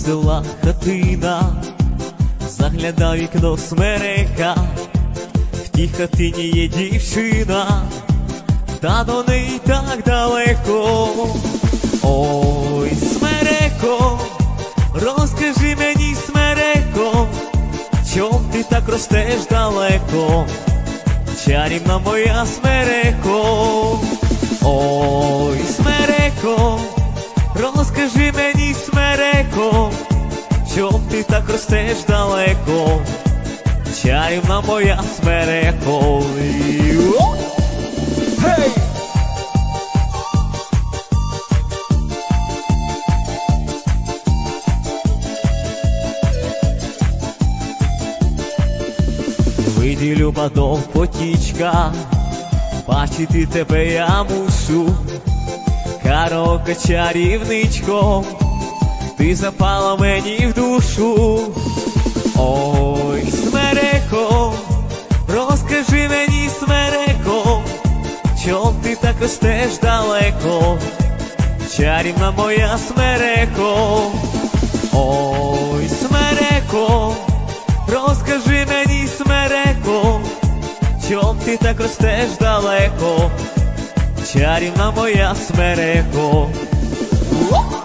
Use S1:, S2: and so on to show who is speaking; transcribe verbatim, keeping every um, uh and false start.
S1: села хатина, загляда вікно смерека, в тій хатині є дівчина, та до неї так далеко. Ой, смереко, розкажи мені, смереко, чом ти так ростеш далеко, чарівна моя смереко. Ой, смереко, розкажи мені, смереко, чом ти так ростеш далеко, чарівна моя смереко. Гей! Вийди, люба, до потічка, бачити тебе я мушу. Караоке чарівничко, ти запала мені в душу. Ой, смереко, розкажи мені, смереко, чом ти так ростеш далеко, чарівна моя смереко. Ой, смереко, розкажи мені, смереко, чом ти так ростеш далеко, чарівна моя смереко.